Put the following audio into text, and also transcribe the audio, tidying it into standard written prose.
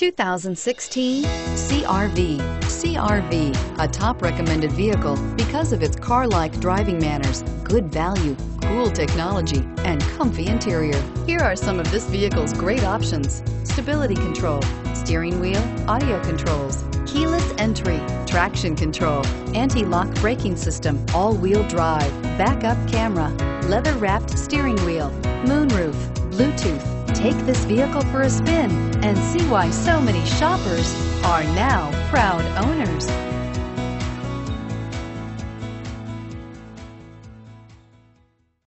2016 CR-V. CR-V, a top recommended vehicle because of its car-like driving manners, good value, cool technology, and comfy interior. Here are some of this vehicle's great options: stability control, steering wheel audio controls, keyless entry, traction control, anti-lock braking system, all-wheel drive, backup camera, leather-wrapped steering wheel, moonroof, Bluetooth. Take this vehicle for a spin and see why so many shoppers are now proud owners.